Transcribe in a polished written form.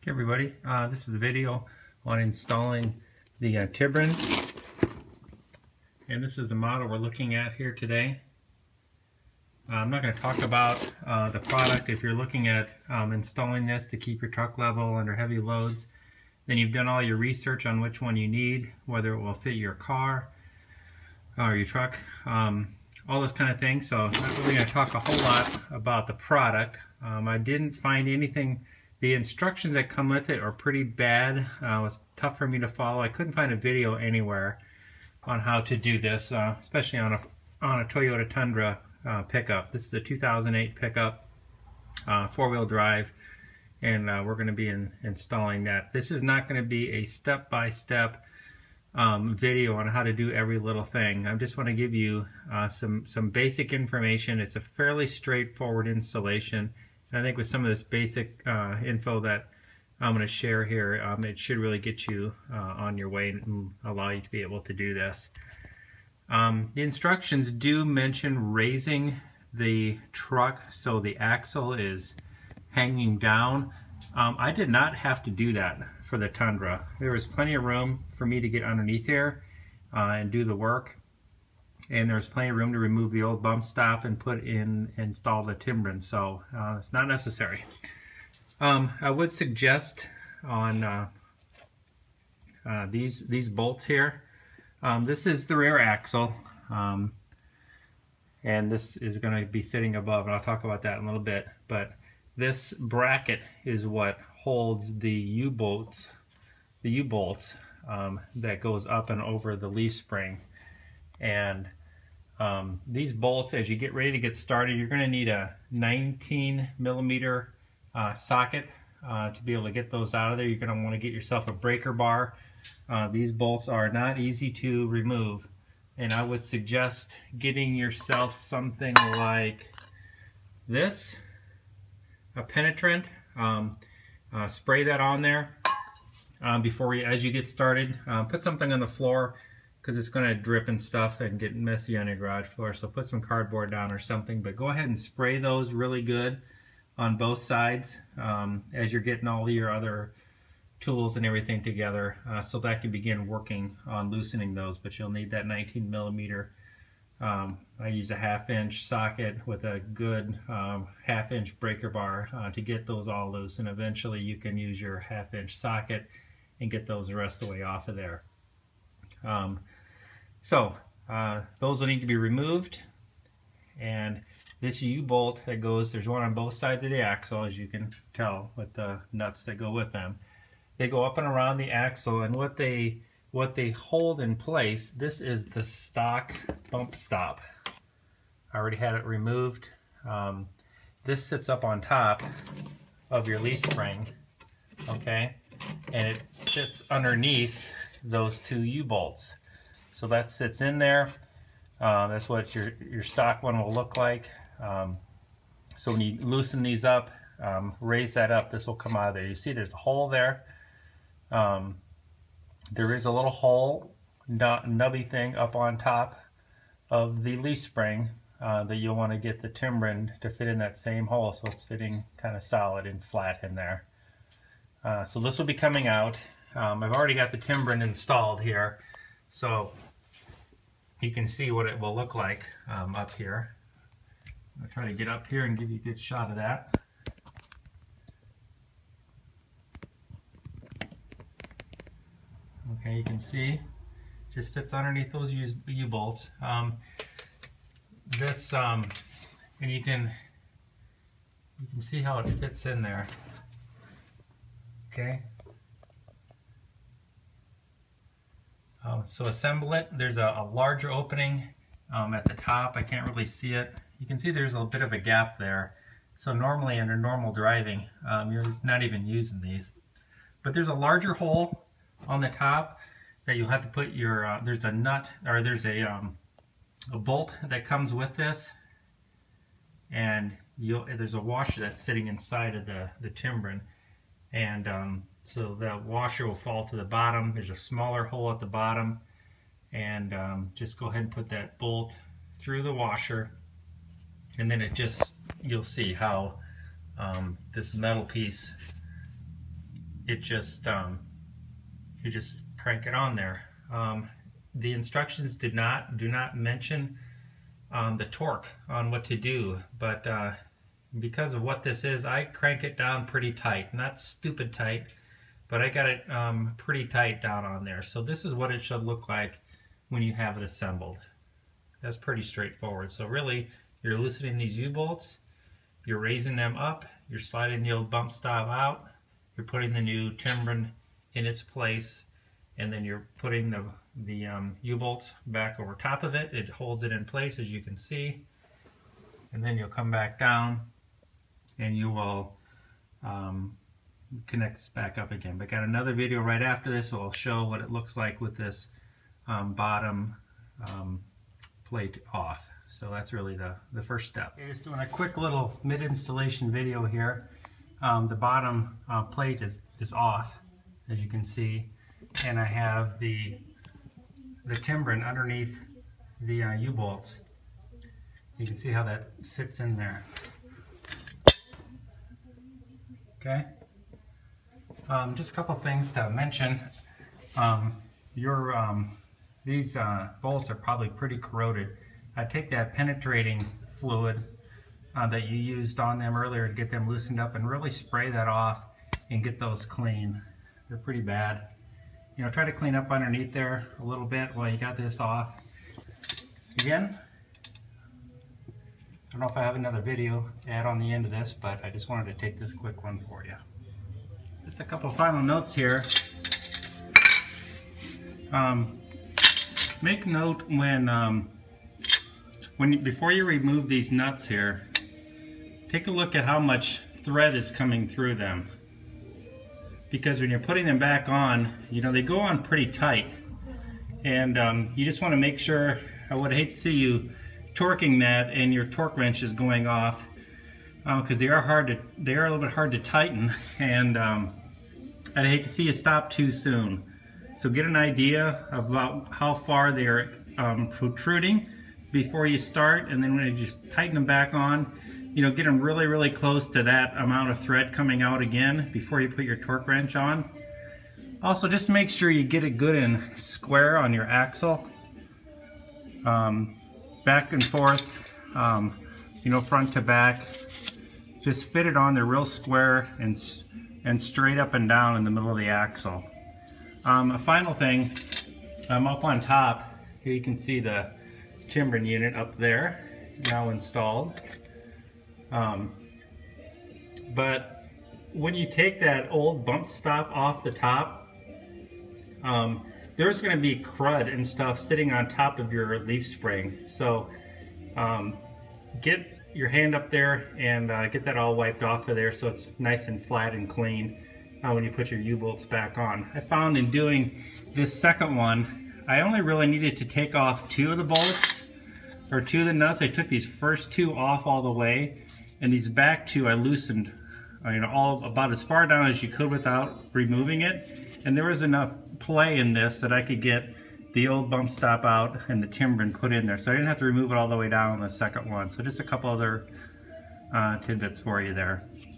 Okay, everybody, this is the video on installing the Timbren, and this is the model we're looking at here today. I'm not going to talk about the product. If you're looking at installing this to keep your truck level under heavy loads, then you've done all your research on which one you need, whether it will fit your car or your truck, all those kind of things. So I'm not really going to talk a whole lot about the product. I didn't find anything. The instructions that come with it are pretty bad. It was tough for me to follow. I couldn't find a video anywhere on how to do this, especially on a Toyota Tundra pickup. This is a 2008 pickup, four-wheel drive, and we're going to be installing that. This is not going to be a step-by-step video on how to do every little thing. I just want to give you some basic information. It's a fairly straightforward installation. I think with some of this basic info that I'm going to share here, it should really get you on your way and allow you to be able to do this. The instructions do mention raising the truck so the axle is hanging down. I did not have to do that for the Tundra. There was plenty of room for me to get underneath here and do the work. And there's plenty of room to remove the old bump stop and install the Timbren, so it's not necessary. I would suggest on these bolts here. This is the rear axle, and this is going to be sitting above, and I'll talk about that in a little bit. But this bracket is what holds the U-bolts, that goes up and over the leaf spring. And these bolts, as you get ready to get started, you're going to need a 19mm socket to be able to get those out of there. You're going to want to get yourself a breaker bar. These bolts are not easy to remove, and I would suggest getting yourself something like this, a penetrant. Spray that on there as you get started. Put something on the floor, because it's going to drip and stuff and get messy on your garage floor. So put some cardboard down or something, but go ahead and spray those really good on both sides as you're getting all your other tools and everything together, so that can begin working on loosening those. But you'll need that 19mm. I use a 1/2-inch socket with a good 1/2-inch breaker bar to get those all loose, and eventually you can use your 1/2-inch socket and get those the rest of the way off of there. Those will need to be removed, and this U-bolt that goes, there's one on both sides of the axle, as you can tell with the nuts that go with them. They go up and around the axle, and what they hold in place, this is the stock bump stop. I already had it removed. This sits up on top of your leaf spring, okay, and it sits underneath those two U-bolts. So that sits in there. That's what your stock one will look like. So when you loosen these up, raise that up, this will come out of there. You see there's a hole there. There is a little hole, nubby thing up on top of the leaf spring that you'll want to get the Timbren to fit in that same hole, so it's fitting kind of solid and flat in there. So this will be coming out. I've already got the Timbren installed here, so you can see what it will look like up here. I'll try to get up here and give you a good shot of that. Okay, you can see just fits underneath those U-bolts. And you can see how it fits in there. Okay. So assemble it. There's a larger opening at the top. I can't really see it. You can see there's a bit of a gap there. So normally under normal driving, you're not even using these. But there's a larger hole on the top that you'll have to put your, there's a nut, or there's a bolt that comes with this. And there's a washer that's sitting inside of the Timbren. And so that washer will fall to the bottom. There's a smaller hole at the bottom, and just go ahead and put that bolt through the washer, and then you'll see how this metal piece it just you just crank it on there. The instructions do not mention the torque on what to do, but because of what this is, I crank it down pretty tight. Not stupid tight, but I got it pretty tight down on there. So this is what it should look like when you have it assembled. That's pretty straightforward. So really, you're loosening these U-bolts, you're raising them up, you're sliding the old bump stop out, you're putting the new Timbren in its place, and then you're putting the U-bolts back over top of it. It holds it in place, as you can see. And then you'll come back down and you will connect this back up again. But got another video right after this, so I'll show what it looks like with this bottom plate off. So that's really the first step. Okay, just doing a quick little mid-installation video here. The bottom plate is off, as you can see, and I have the Timbren underneath the U-bolts. You can see how that sits in there. Okay. Just a couple things to mention. These bolts are probably pretty corroded. I take that penetrating fluid that you used on them earlier to get them loosened up and really spray that off and get those clean. They're pretty bad. You know, try to clean up underneath there a little bit while you got this off. Again, I don't know if I have another video to add on the end of this, but I just wanted to take this quick one for you. Just a couple final notes here. Make note before you remove these nuts here, take a look at how much thread is coming through them. Because when you're putting them back on, you know, they go on pretty tight. And you just want to make sure, I would hate to see you torquing that and your torque wrench is going off, because they are a little bit hard to tighten, and I'd hate to see you stop too soon. So get an idea of about how far they're protruding before you start, and then when you just tighten them back on, you know, get them really, really close to that amount of thread coming out again before you put your torque wrench on. Also, just make sure you get it good and square on your axle. Back and forth, you know, front to back. Just fit it on there real square and straight up and down in the middle of the axle. A final thing, up on top, here you can see the Timbren unit up there, now installed. But when you take that old bump stop off the top, there's going to be crud and stuff sitting on top of your leaf spring. So get your hand up there and get that all wiped off of there so it's nice and flat and clean when you put your U-bolts back on. I found in doing this second one, I only really needed to take off 2 of the bolts, or 2 of the nuts. I took these first 2 off all the way, and these back 2 I loosened, you know, all about as far down as you could without removing it. And there was enough play in this that I could get the old bump stop out and the Timbren put in there, so I didn't have to remove it all the way down on the second one. So just a couple other tidbits for you there.